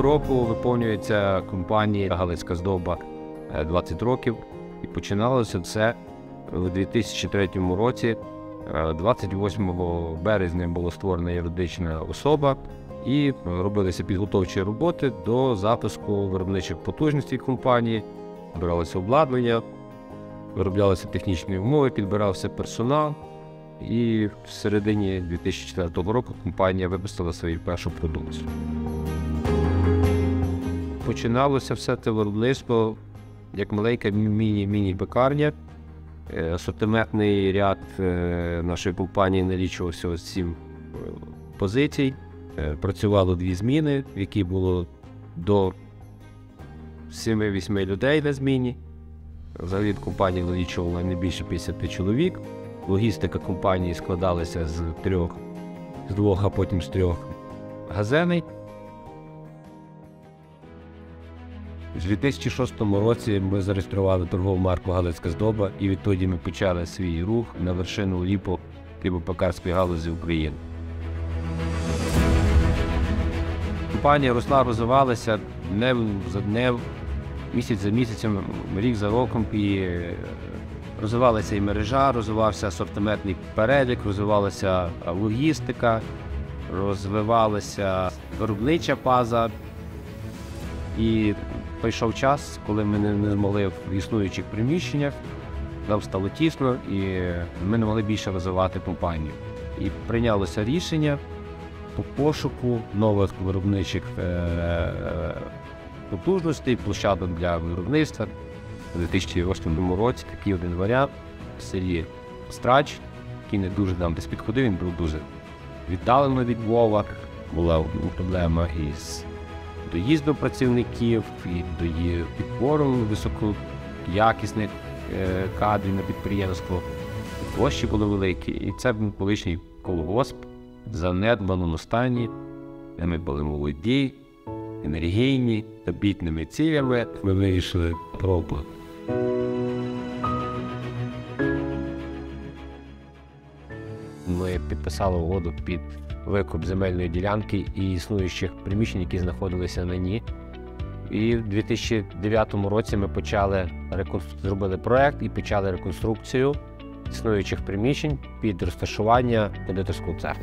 Цього року виповнюється компанії «Галицька здоба» 20 років. І починалося це у 2003 році. 28 березня була створена юридична особа і робилися підготовчі роботи до запуску виробничих потужностей компанії, збиралося обладнання, вироблялися технічні умови, підбирався персонал. І в середині 2004 року компанія випустила свою першу продукцію. Починалося все це виробництво як маленька міні-пекарня. Асортиментний ряд нашої компанії налічувався 7 позицій. Працювало 2 зміни, в які було до 7-8 людей на зміні. Взагалі компанія налічувала не більше 50 чоловік. Логістика компанії складалася з 2, а потім з 3 газелей. У 2006 році ми зареєстрували торгову марку «Галицька здоба» і відтоді ми почали свій рух на вершину хлібопекарської галузі України. Компанія росла, розвивалася днем за днем, місяць за місяцем, рік за роком. І розвивалася і мережа, розвивався асортиментний перелік, розвивалася логістика, розвивалася виробнича база. І прийшов час, коли ми не змогли в існуючих приміщеннях, нам стало тісно і ми не могли більше розвивати компанію. І прийнялося рішення по пошуку нових виробничих потужностей, площадок для виробництва. У 2008 році такий один варіант в селі Страч, який не дуже нам десь підходив, він був дуже віддалено від Львова. Була проблема із доїздом працівників, і підбором високоякісних кадрів на підприємство. Площі були великі, і це був колишній колгосп в занедбаному стані, де ми були молоді, енергійні, амбітними цілями. Ми вирішили пробувати. Ми підписали угоду під викуп земельної ділянки і існуючих приміщень, які знаходилися на ній. І в 2009 році ми зробили проєкт і почали реконструкцію існуючих приміщень під розташування кондитерського цеху.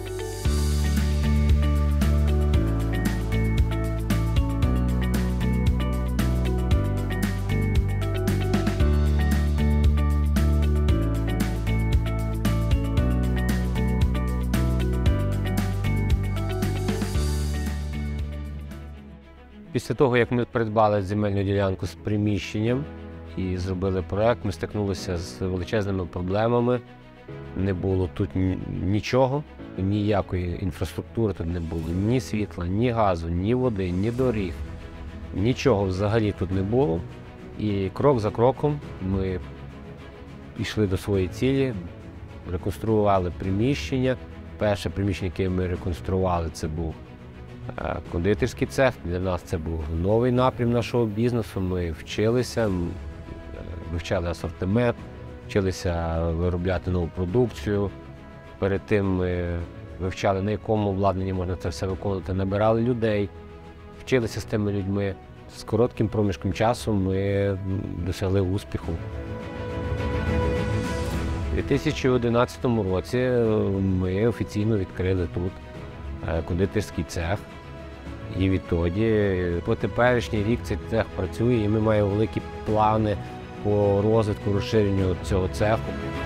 Після того, як ми придбали земельну ділянку з приміщенням і зробили проєкт, ми стикнулися з величезними проблемами. Не було тут нічого, ніякої інфраструктури тут не було. Ні світла, ні газу, ні води, ні доріг. Нічого взагалі тут не було. І крок за кроком ми йшли до своєї цілі, реконструювали приміщення. Перше приміщення, яке ми реконструювали, це був кондитерський цех. Для нас це був новий напрям нашого бізнесу. Ми вчилися, вивчали асортимент, вчилися виробляти нову продукцію. Перед тим ми вивчали, на якому обладнанні можна це все виконувати, набирали людей, вчилися з тими людьми. З коротким проміжком часу ми досягли успіху. У 2011 році ми офіційно відкрили тут кондитерський цех. І відтоді, по теперішній рік цей цех працює, і ми маємо великі плани по розвитку, розширенню цього цеху.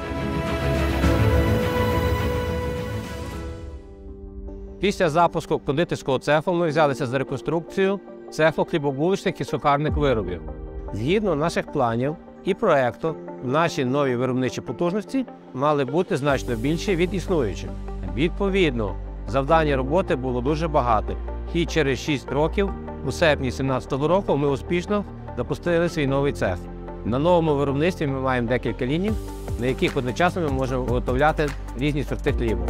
Після запуску кондитерського цеху ми взялися за реконструкцію цеху хлібобулочних і сухарних виробів. Згідно наших планів і проєкту, наші нові виробничі потужності мали бути значно більші від існуючих. Відповідно, завдання роботи було дуже багато. І через 6 років, у серпні 2017 року, ми успішно запустили свій новий цех. На новому виробництві ми маємо декілька ліній, на яких одночасно ми можемо виготовляти різні сорти хлібу.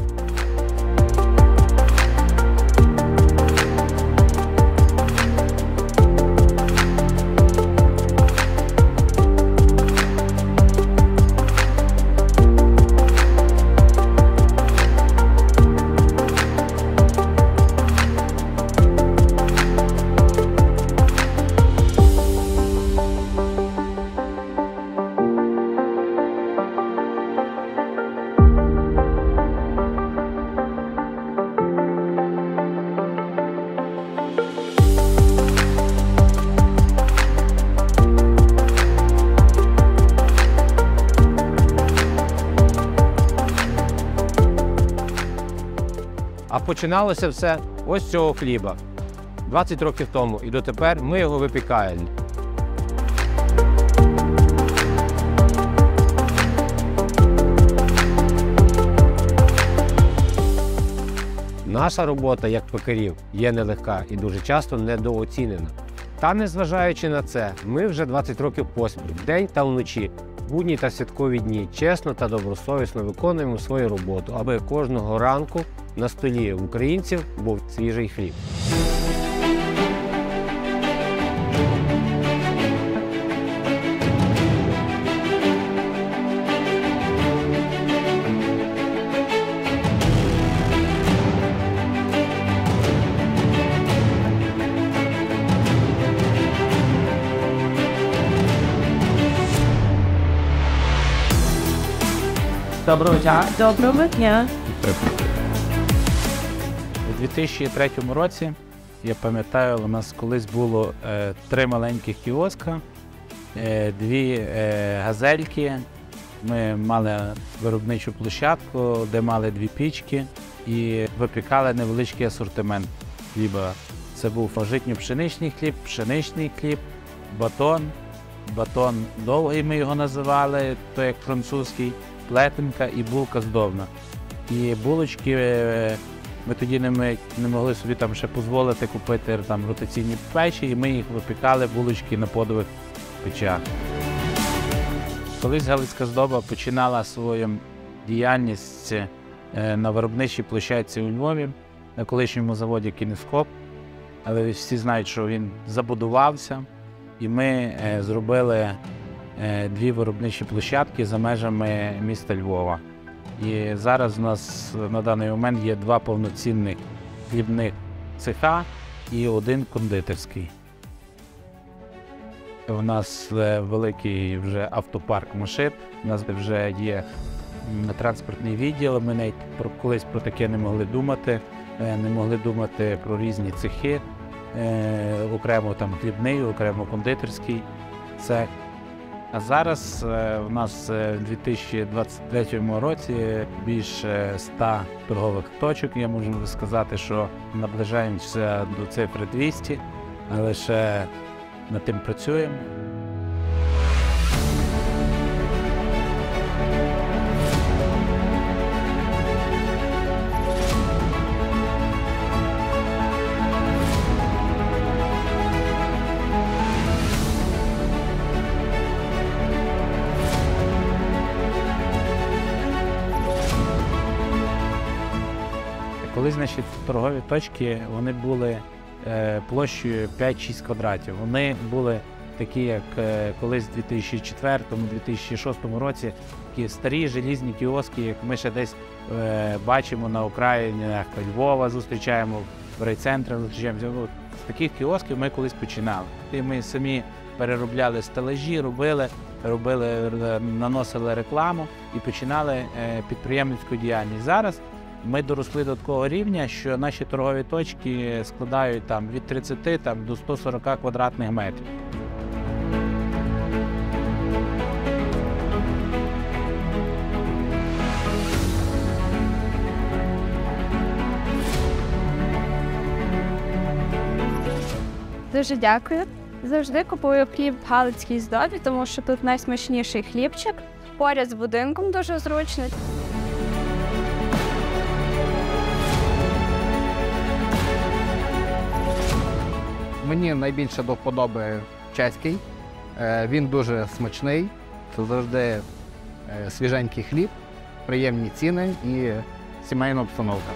починалося все ось з цього хліба. 20 років тому і дотепер ми його випікаємо. Наша робота як пекарів є нелегка і дуже часто недооцінена. Та незважаючи на це, ми вже 20 років поспіль, вдень та вночі, будні та святкові дні, чесно та добросовісно виконуємо свою роботу, аби кожного ранку на столі українців був свіжий хліб. Доброго дня. Доброго дня. У 2003 році, я пам'ятаю, у нас колись було 3 маленьких кіоска, 2 газельки. Ми мали виробничу площадку, де мали 2 пічки і випікали невеличкий асортимент хліба. Це був житньо-пшеничний хліб, пшеничний хліб, батон довгий ми його називали, то як французький, плетенка і булка здобна. І булочки ми тоді не могли собі там ще дозволити купити там ротаційні печі, і ми їх випікали, булочки на подових печах. Колись Галицька здоба починала свою діяльність на виробничій площадці у Львові, на колишньому заводі «Кінескоп», але всі знають, що він забудувався, і ми зробили 2 виробничі площадки за межами міста Львова. І зараз у нас на даний момент є 2 повноцінних хлібних цеха і 1 кондитерський. У нас великий вже автопарк машин, у нас вже є транспортний відділ, ми навіть колись про таке не могли думати про різні цехи, окремо там хлібний, окремо кондитерський цех. А зараз у нас у 2023 році більше 100 торгових точок. Я можу сказати, що наближаємося до цифри 200, але ще над тим працюємо. Колись наші торгові точки, вони були площею 5-6 квадратів. Вони були такі, як колись в 2004-2006 році, такі старі желізні кіоски, як ми ще десь бачимо на окраїнах Львова, зустрічаємо в райцентрах, зустрічаємося. З таких кіосків ми колись починали. І ми самі переробляли стелажі, наносили рекламу і починали підприємницьку діяльність. Зараз ми доросли до такого рівня, що наші торгові точки складають там, від 30 до 140 квадратних метрів. Дуже дякую. Завжди купую хліб в Галицькій здобі, тому що тут найсмачніший хлібчик. Поряд з будинком дуже зручно. Мені найбільше до вподоби чеський. Він дуже смачний, це завжди свіженький хліб, приємні ціни і сімейна обстановка.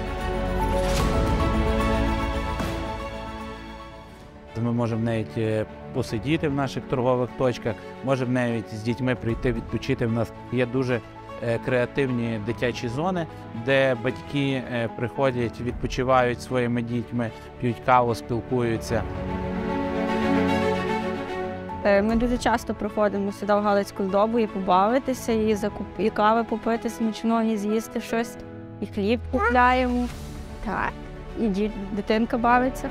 Ми можемо навіть посидіти в наших торгових точках, можемо навіть з дітьми прийти відпочити. В нас є дуже креативні дитячі зони, де батьки приходять, відпочивають зі своїми дітьми, п'ють каву, спілкуються. Ми дуже часто приходимо сюди в Галицьку здобу і побавитися, і кави попити смачно, і з'їсти щось, і хліб купляємо. Так, і дитинка бавиться.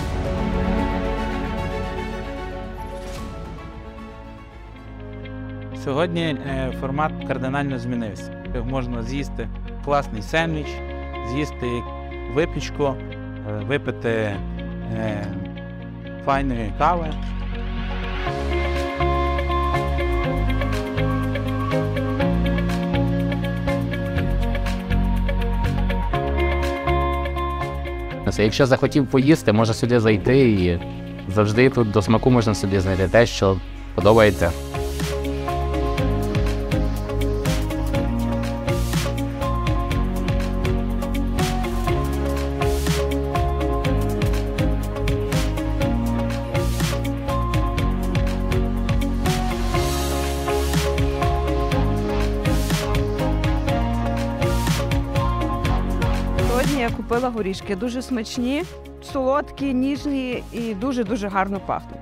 Сьогодні формат кардинально змінився. Можна з'їсти класний сендвіч, з'їсти випічку, випити файної кави. Якщо захотів поїсти, може сюди зайти і завжди тут до смаку можна собі знайти те, що подобається. Сьогодні я купила горішки. Дуже смачні, солодкі, ніжні і дуже-дуже гарно пахнуть.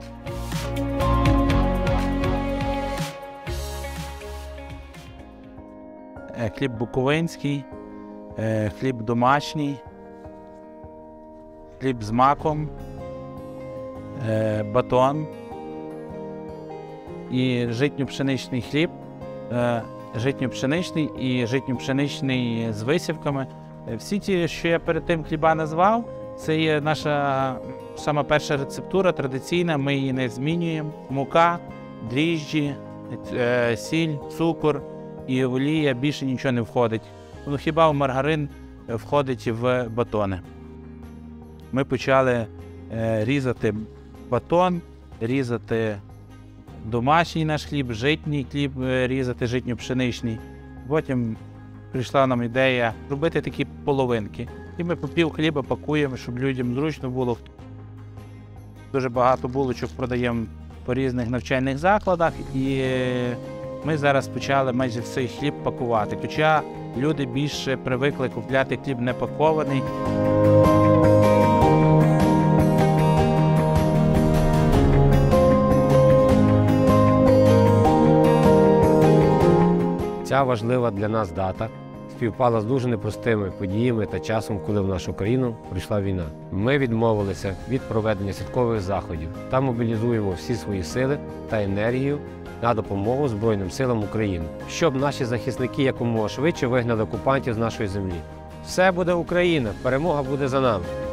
Хліб буковинський, хліб домашній, хліб з маком, батон і житньо-пшеничний хліб, житньо-пшеничний і житньо-пшеничний з висівками. Всі ті, що я перед тим хліба назвав, це є наша сама перша рецептура, традиційна, ми її не змінюємо. Мука, дріжджі, сіль, цукор і олія, більше нічого не входить. Ну, хіба в маргарин входить в батони. Ми почали різати батон, різати домашній наш хліб, житній хліб різати, житньо-пшеничний. Потім прийшла нам ідея робити такі половинки. І ми по пів хліба пакуємо, щоб людям зручно було. Дуже багато булочок продаємо по різних навчальних закладах, і ми зараз почали майже цей хліб пакувати. Хоча люди більше привикли купляти хліб не пакований. Ця важлива для нас дата співпала з дуже непростими подіями та часом, коли в нашу країну прийшла війна. Ми відмовилися від проведення святкових заходів та мобілізуємо всі свої сили та енергію на допомогу Збройним силам України, щоб наші захисники якомога швидше вигнали окупантів з нашої землі. Все буде Україна, перемога буде за нами.